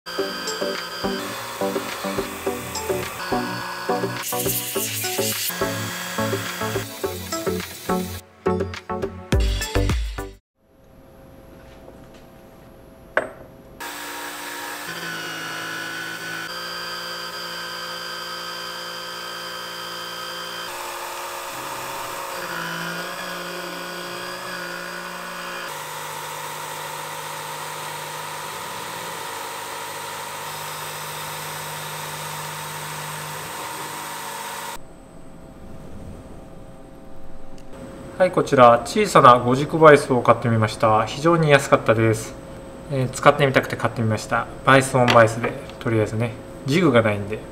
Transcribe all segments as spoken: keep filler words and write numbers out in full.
はい、こちら小さなご軸バイスを買ってみました。非常に安かったです。えー、使ってみたくて買ってみました。バイスオンバイスで、とりあえずね、ジグがないんで。 、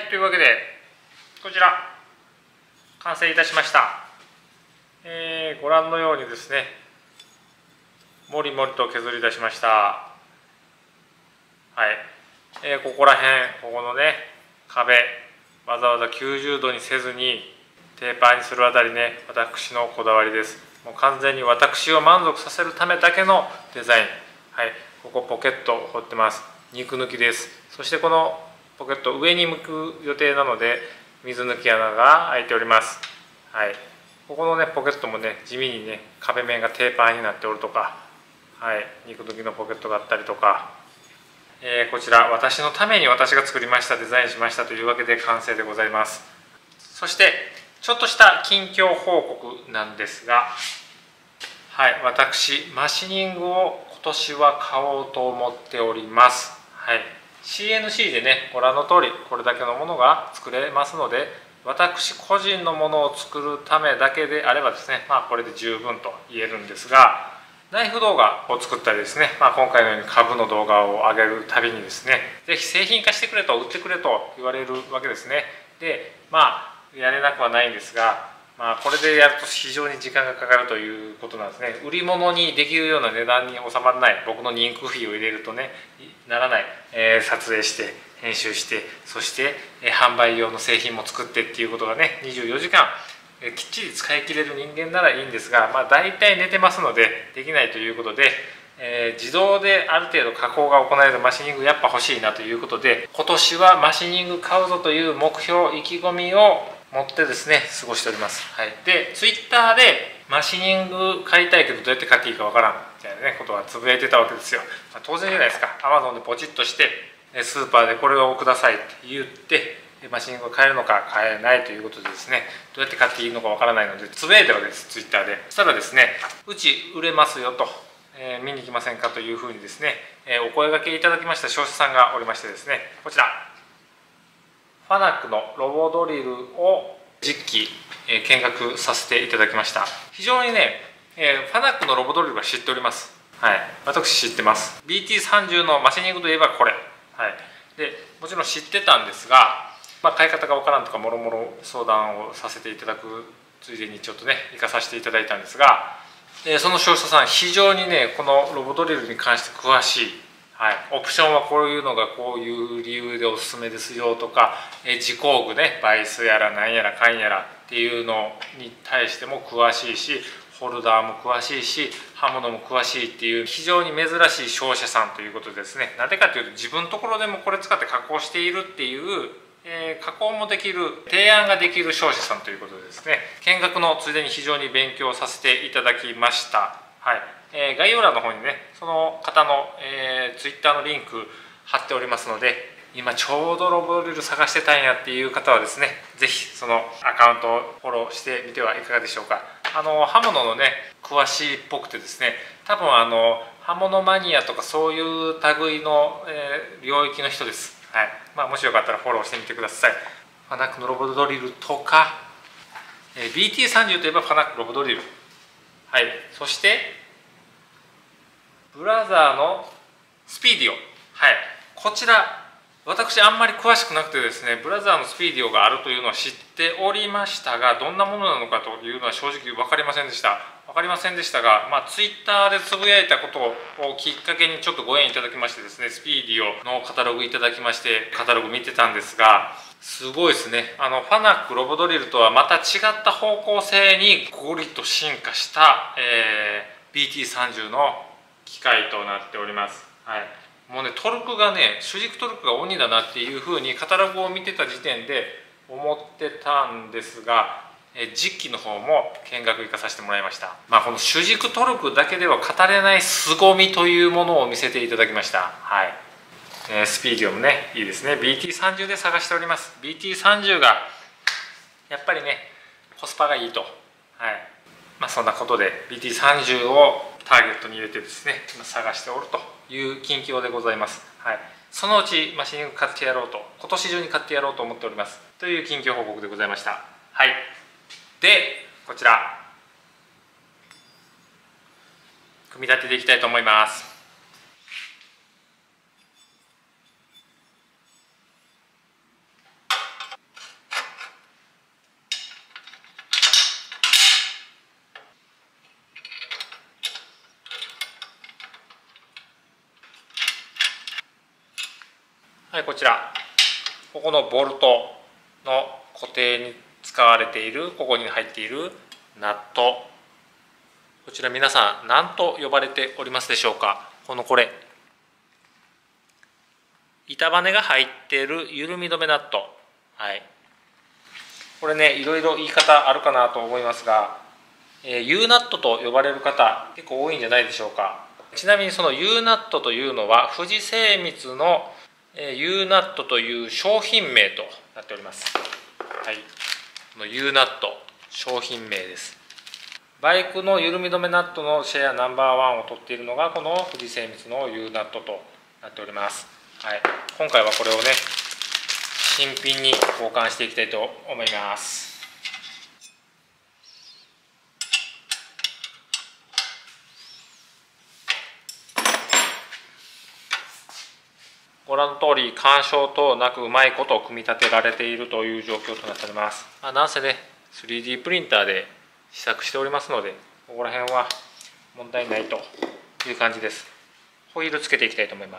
というわけでこちら完成いたしました。えー、ご覧のようにですね、もりもりと削り出しました。はい、えー、ここら辺、ここのね壁、わざわざきゅうじゅうどにせずにテーパーにするあたりね、私のこだわりです。もう完全に私を満足させるためだけのデザイン。はい、ここポケット掘ってます。肉抜きです。そしてこのポケット上に向く予定なので水抜き穴が開いております。はい、ここのねポケットもね地味にね壁面がテーパーになっておるとか、はい、肉抜きのポケットがあったりとか、えー、こちら私のために私が作りました、デザインしましたというわけで完成でございます。そしてちょっとした近況報告なんですが、はい、私マシニングを今年は買おうと思っております。はい、シーエヌシー でねご覧の通りこれだけのものが作れますので、私個人のものを作るためだけであればですね、まあこれで十分と言えるんですが、ナイフ動画を作ったりですね、まあ、今回のように株の動画を上げるたびにですね、ぜひ製品化してくれと、売ってくれと言われるわけですね。で、まあやれなくはないんですが、まあこれでやると非常に時間がかかるということなんですね。売り物にできるような値段に収まらない、僕の人件費を入れるとねならない、えー、撮影して編集して、そして、えー、販売用の製品も作ってっていうことがねにじゅうよじかんえー、きっちり使い切れる人間ならいいんですが、まあ、大体寝てますのでできないということで、えー、自動である程度加工が行えるマシニングやっぱ欲しいなということで、今年はマシニング買うぞという目標意気込みを持ってですね過ごしております。はい、でツイッターでマシニング買いたいけどどうやって買っていいかわからんみたいなねことはつぶやいてたわけですよ。まあ、当然じゃないですか。アマゾンでポチッとしてスーパーでこれをくださいって言ってマシニングを買えるのか買えないということでですね、どうやって買っていいのかわからないのでつぶやいてるわけです、ツイッターで。そしたらですね、うち売れますよと、えー、見に行きませんかというふうにですね、えー、お声がけいただきました商社さんがおりましてですね、こちらファナックのロボドリルを実機、えー、見学させていただきました。非常にね、えー、ファナックのロボドリルは知っております。はい、私知ってます。 ビーティーさんじゅう のマシニングといえばこれ、はい、でもちろん知ってたんですが、まあ、買い方がわからんとかもろもろ相談をさせていただくついでにちょっとね行かさせていただいたんですが、えー、その商社さん非常にねこのロボドリルに関して詳しい。はい、オプションはこういうのがこういう理由でおすすめですよとか、え自工具ねバイスやらなんやらかんやらっていうのに対しても詳しいし、ホルダーも詳しいし刃物も詳しいっていう非常に珍しい商社さんということでですね、なぜかというと自分のところでもこれ使って加工しているっていう、えー、加工もできる提案ができる商社さんということでですね、見学のついでに非常に勉強させていただきました。はい、えー、概要欄の方にねその方の、えー、ツイッターのリンク貼っておりますので、今ちょうどロボドリル探してたんやっていう方はですね、是非そのアカウントをフォローしてみてはいかがでしょうか。あの刃物のね詳しいっぽくてですね、多分あの刃物マニアとかそういう類の、えー、領域の人です。はい、まあ、もしよかったらフォローしてみてください。ファナックのロボドリルとか、えー、ビーティーさんじゅう といえばファナックロボドリル、はい、そしてブラザーのスピーディオ、はい、こちら私あんまり詳しくなくてですね、ブラザーのスピーディオがあるというのは知っておりましたが、どんなものなのかというのは正直分かりませんでした分かりませんでしたが、まあ、ツイッターでつぶやいたことをきっかけにちょっとご縁いただきましてですね、スピーディオのカタログいただきまして、カタログ見てたんですが、すごいですね。あのファナックロボドリルとはまた違った方向性にゴリと進化した、えー、ビーティーさんじゅう の機械となっております。はい、もうねトルクがね主軸トルクが鬼だなっていうふうにカタログを見てた時点で思ってたんですが、え実機の方も見学行かさせてもらいました。まあ、この主軸トルクだけでは語れない凄みというものを見せていただきました。はい、えー、スピーディオもねいいですね。 ビーティーさんじゅう で探しております。 ビーティーさんじゅう がやっぱりねコスパがいいと。はい、まあ、そんなことで ビーティーさんじゅう をターゲットに入れてですね今探しておるという近況でございます。はい、そのうちマシニング買ってやろうと、今年中に買ってやろうと思っておりますという近況報告でございました。はい、でこちら組み立てていきたいと思います。 はい、こちらここのボルトの固定に使われている、ここに入っているナット、こちら皆さん何と呼ばれておりますでしょうか。このこれ板バネが入っている緩み止めナット、はい、これねいろいろ言い方あるかなと思いますが、えー、U ナットと呼ばれる方結構多いんじゃないでしょうか。ちなみにその U ナットというのは富士精密の U ナットという商品名となっております。はい、この U ナット商品名です。バイクの緩み止めナットのシェアナンバーワンを取っているのがこの富士精密の U ナットとなっております。はい、今回はこれをね新品に交換していきたいと思います。ご覧の通り干渉等なくうまいこと組み立てられているという状況となっております。まあ、なんせね スリーディー プリンターで試作しておりますので、ここら辺は問題ないという感じです。ホイールつけていきたいと思います。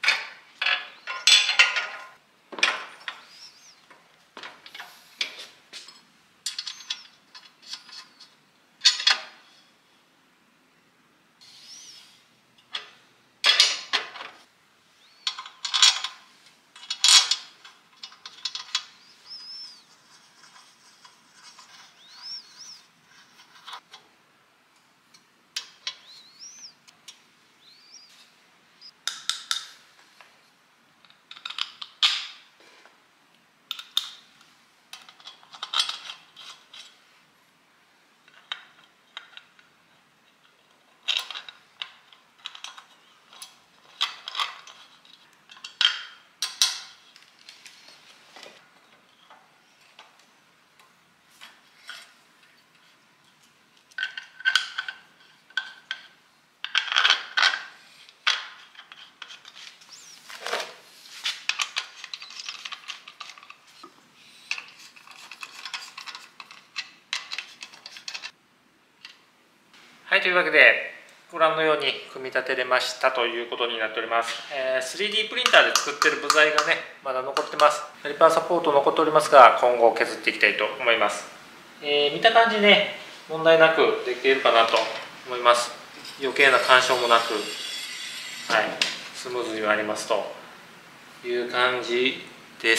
はい、というわけでご覧のように組み立てれましたということになっております。えー、スリーディー プリンターで作ってる部材がねまだ残ってます。カリパーサポート残っておりますが、今後削っていきたいと思います。えー、見た感じね問題なくできているかなと思います。余計な干渉もなく、はい、スムーズにはありますという感じです。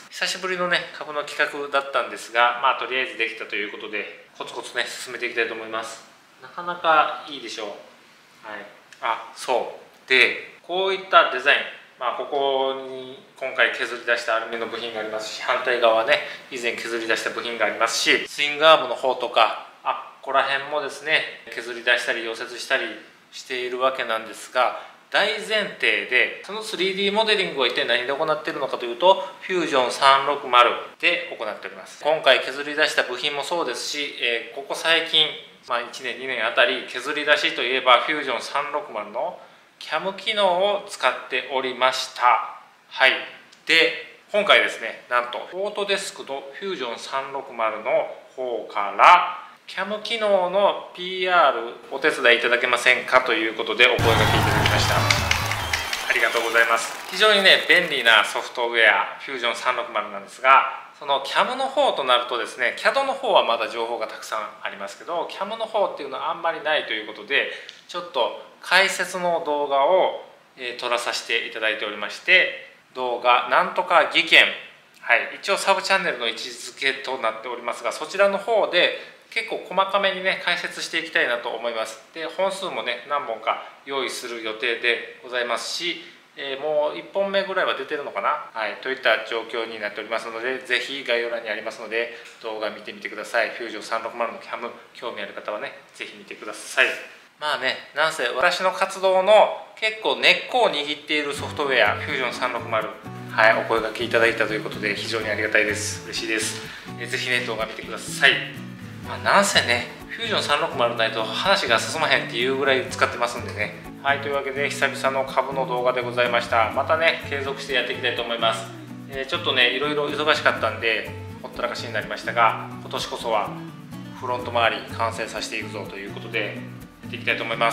久しぶりのね株の企画だったんですが、まあとりあえずできたということでコツコツね進めていきたいと思います。なかなかいいでしょう。はい、あ、そうでこういったデザイン、まあ、ここに今回削り出したアルミの部品がありますし、反対側はね以前削り出した部品がありますし、スイングアームの方とかあここら辺もですね削り出したり溶接したりしているわけなんですが、大前提でその スリーディー モデリングを一体何で行っているのかというと、フュージョンさんろくまるで行っております。今回削り出した部品もそうですし、えー、ここ最近まあ、いちねんにねんあたり削り出しといえばフュージョンさんろくまるの キャム 機能を使っておりました。はい、で今回ですねなんとオートデスクのフュージョンさんろくまるの方から キャム 機能の ピーアール お手伝いいただけませんかということでお声掛けいただきました。ありがとうございます。非常にね便利なソフトウェアフュージョンさんろくまるなんですが、その キャム の方となるとですね キャド の方はまだ情報がたくさんありますけど、 キャム の方っていうのはあんまりないということで、ちょっと解説の動画を、えー、撮らさせていただいておりまして、動画なんとか技研、はい、一応サブチャンネルの位置づけとなっておりますが、そちらの方で結構細かめにね解説していきたいなと思います。で本数もね何本か用意する予定でございますし、えー、もういっぽんめぐらいは出てるのかな、はい、といった状況になっておりますので、ぜひ概要欄にありますので動画見てみてください。フュージョンさんろくまるの キャム 興味ある方はねぜひ見てください。まあね、なんせ私の活動の結構根っこを握っているソフトウェアフュージョンさんろくまる、はい、お声掛けいただいたということで非常にありがたいです。嬉しいです。えー、ぜひね動画見てください。まあ、なんせねフュージョンさんろくまるないと話が進まへんっていうぐらい使ってますんでね。はい、というわけで久々の株の動画でございました。またね継続してやっていきたいと思います。えー、ちょっとねいろいろ忙しかったんでほったらかしになりましたが、今年こそはフロント周り完成させていくぞということでやっていきたいと思います。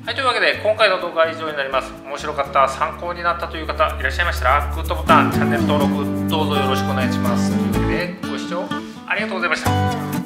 はい、というわけで今回の動画は以上になります。面白かった、参考になったという方いらっしゃいましたら、グッドボタン、チャンネル登録どうぞよろしくお願いします。というわけでご視聴ありがとうございました。